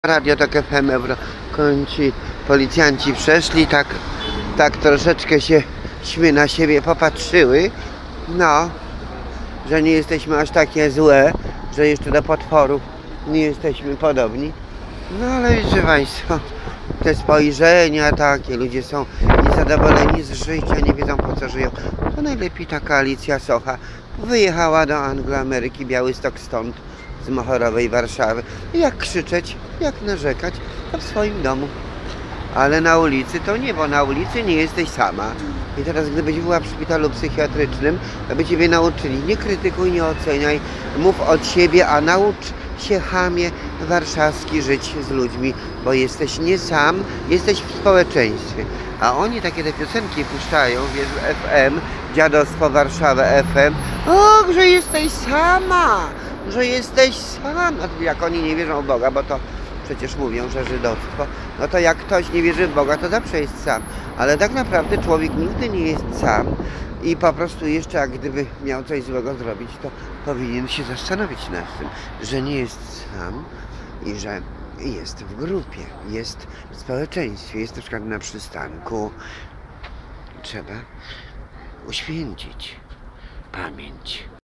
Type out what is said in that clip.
Radio Tok FM Euro kończy. Policjanci przeszli, tak troszeczkę się na siebie popatrzyły. No, że nie jesteśmy aż takie złe, że jeszcze do potworów nie jesteśmy podobni. No ale wiecie Państwo, te spojrzenia takie, ludzie są niezadowoleni z życia, nie wiedzą po co żyją. To najlepiej taka Alicja Socha wyjechała do Angloameryki, Białystok stąd, z Mohorowej Warszawy. I jak krzyczeć, jak narzekać, to w swoim domu. Ale na ulicy to nie, bo na ulicy nie jesteś sama. I teraz gdybyś była w szpitalu psychiatrycznym, to by ciebie nauczyli. Nie krytykuj, nie oceniaj, mów od siebie, a naucz się, chamie warszawski, żyć z ludźmi, bo jesteś nie sam, jesteś w społeczeństwie. A oni takie te piosenki puszczają, wiesz, FM, Dziadostwo Warszawę FM. Och, że jesteś sama, że jesteś sama. Jak oni nie wierzą w Boga, bo to przecież mówią, że żydostwo, no to jak ktoś nie wierzy w Boga, to zawsze jest sam. Ale tak naprawdę człowiek nigdy nie jest sam i po prostu jeszcze jak gdyby miał coś złego zrobić, to powinien się zastanowić nad tym, że nie jest sam i że jest w grupie, jest w społeczeństwie, jest na przykład na przystanku. Trzeba uświęcić pamięć